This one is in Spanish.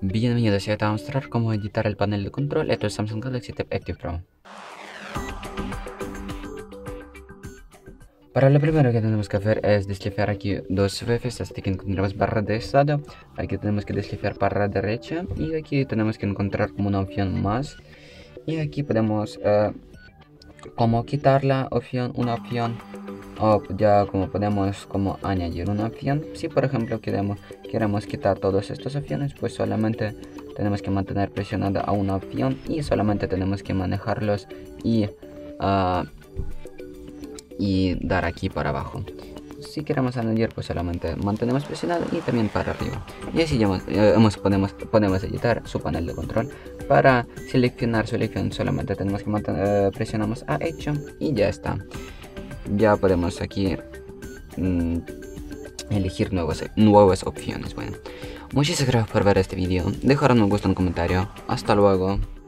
Bienvenidos, hoy te voy a mostrar cómo editar el panel de control de tu Samsung Galaxy Tab Active Pro. Para lo primero que tenemos que hacer es deslizar aquí dos veces hasta que encontremos barra de estado. Aquí tenemos que deslizar para la derecha y aquí tenemos que encontrar como una opción más. Y aquí podemos como quitar la opción, una opción, o ya como podemos como añadir una opción. Si por ejemplo queremos quitar todas estas opciones, pues solamente tenemos que mantener presionada a una opción y solamente tenemos que manejarlos y dar aquí para abajo. Si queremos añadir, pues solamente mantenemos presionado y también para arriba. Y así ya podemos editar su panel de control. Para seleccionar su elección solamente tenemos que presionamos a hecho y ya está. Ya podemos aquí elegir nuevas opciones. Bueno, muchísimas gracias por ver este vídeo. Dejar un me gusta, un comentario. Hasta luego.